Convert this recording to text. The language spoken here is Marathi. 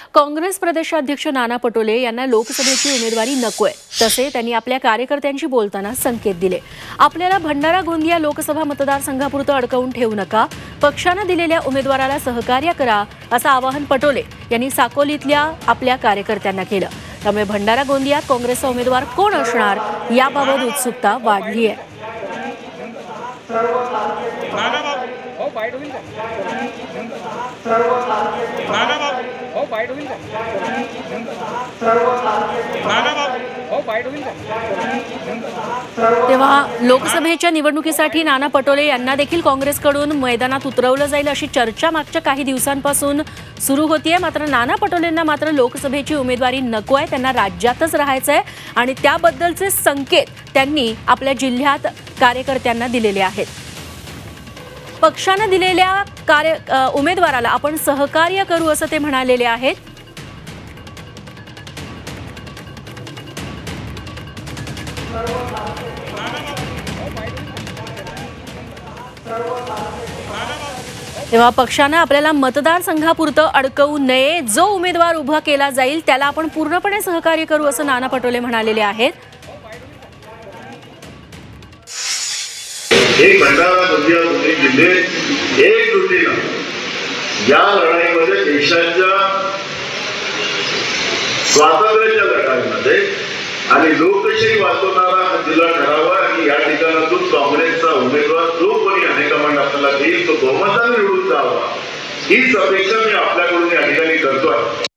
काँग्रेस प्रदेशाध्यक्ष नाना पटोले यांना लोकसभेची उमेदवारी नकोय, तसे त्यांनी आपल्या कार्यकर्त्यांशी बोलताना संकेत दिले। आपल्याला भंडारा गोंदिया लोकसभा मतदारसंघापुरतं अडकवून ठेवू नका, पक्षाने दिलेल्या उमेदवाराला सहकार्य करा, असं आवाहन पटोले यांनी साकोलीतल्या आपल्या कार्यकर्त्यांना केलं। त्यामुळे भंडारा गोंदियात काँग्रेसचा उमेदवार कोण असणार याबाबत उत्सुकता वाढली आहे। तेव्हा लोकसभेच्या निवडणुकीसाठी नाना पटोले यांना देखील काँग्रेसकडून मैदानात उतरवलं जाईल अशी चर्चा मागच्या काही दिवसांपासून सुरू होतीये। मात्र नाना पटोलेंना मात्र लोकसभेची उमेदवारी नको आहे, त्यांना राज्यातच राहायचंय आणि त्याबद्दलचे संकेत त्यांनी आपल्या जिल्ह्यात कार्यकर्त्यांना दिलेले आहेत। पक्षाने दिलेल्या उमेदवाराला आपण सहकार्य करू असं ते म्हणालेले आहेत। तेव्हा पक्षाने आपल्याला मतदारसंघापुरतं अडकवू नये, जो उमेदवार उभा केला जाईल त्याला आपण पूर्णपणे सहकार्य करू असं नाना पटोले म्हणालेले आहेत। एक भंडारा गोंदिया दोन्ही जिल्हे एकजुटीनं या लढाईमध्ये देशाच्या स्वातंत्र्याच्या लढाईमध्ये आणि लोकशाही वाचवणारा हा जिल्हा ठरावा आणि या ठिकाणातून काँग्रेसचा उमेदवार जो कोणी हायकमांड आपल्याला देईल तो बहुमताने निवडून जावा हीच अपेक्षा मी आपल्याकडून या ठिकाणी करतोय।